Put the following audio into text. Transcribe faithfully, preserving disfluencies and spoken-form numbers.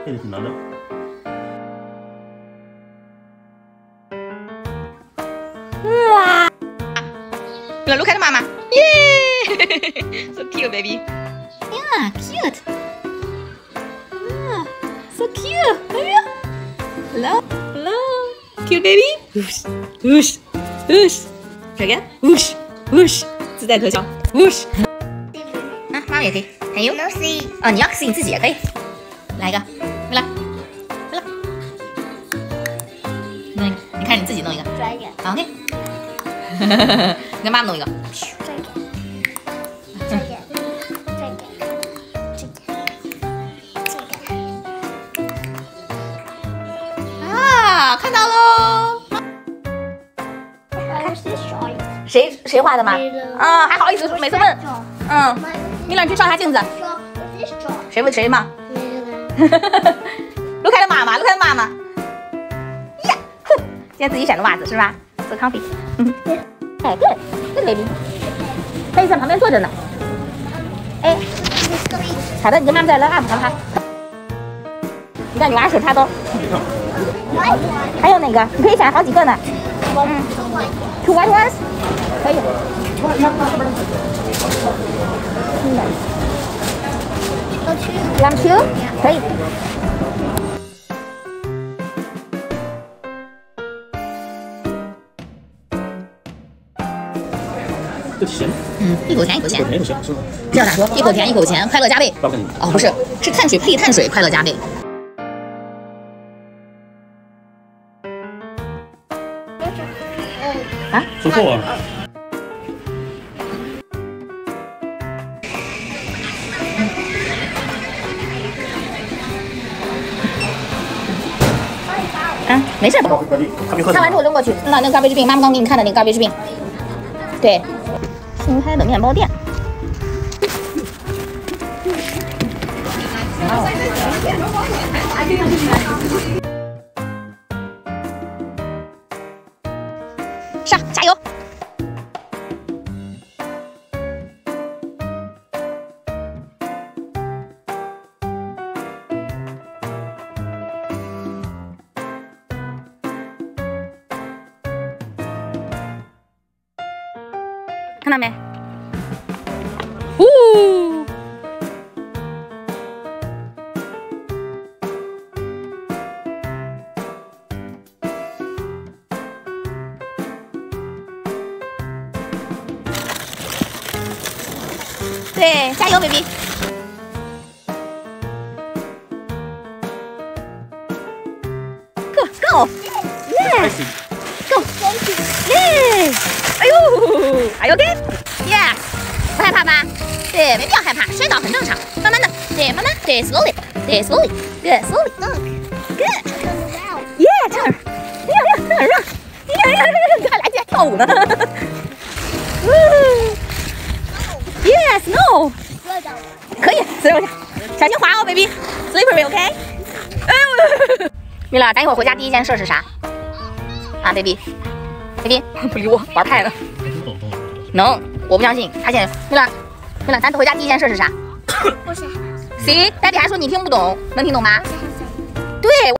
这个挺难的。 哇！来，卢凯的妈妈，耶 ！So cute, baby. Yeah, cute. Ah, so cute. 哎呀 ，Hello, hello, cute baby. Whoosh, whoosh, whoosh. 这个 whoosh, whoosh， 自带特效 whoosh。啊，妈妈也可以。还有 No see。 哦，你要 see 你自己也可以。来一个，来，来了。弄一个，你看你自己弄一个。 这个。 好 ，OK。你跟妈妈弄一个。 这个。这个。这个。这个。这个。 啊，看到喽。谁谁画的吗？啊，还好意思每次问。嗯，米勒，你去照一下镜子。谁问谁吗？卢凯的妈妈，卢凯的妈妈。呀，哼，今天自己选的袜子是吧 ？So comfy。嗯，哎，对，对 baby。贝在旁边坐着呢。哎，好的，你跟妈妈再来按摩哈。你看你娃手插兜。还有哪个？你可以选好几个呢。嗯 ，two white ones， 可以。两 two， 可以。 这咸。 嗯，一口甜一口咸。 一口甜一口咸是吗？ 这样咋说？一口甜一口咸，快乐加倍。哦，不是，是碳水配碳水，快乐加倍。啊？ 收购啊！ 啊，没事。看完之后扔过去。那那个 garbage bin， 妈妈刚给你看的那个 garbage bin。对，新开的面包店。上，加油！看到没？呜！对，加油 ，baby！ Go go！ Yeah！ Go！ 耶！哎呦，哎呦 ，OK？Yeah！ 不害怕吧？对，没必要害怕，摔倒很正常，慢慢的，对，慢慢，对 ，slowly， 对 ，slowly，good，slowly，good。Yeah， 这样，哎呀呀，这很热，哎呀呀，你看俩姐跳舞呢。Yes, no。可以，随我下，小心滑哦 ，baby。Slippery，OK？ 哎呦，米勒，咱一会儿回家第一件事是啥？啊 ，baby，baby， 不理我，玩派呢。能，我不相信。他现在，米勒，米勒，咱回家第一件事是啥？ 不是。 行，daddy还说你听不懂，能听懂吗？对，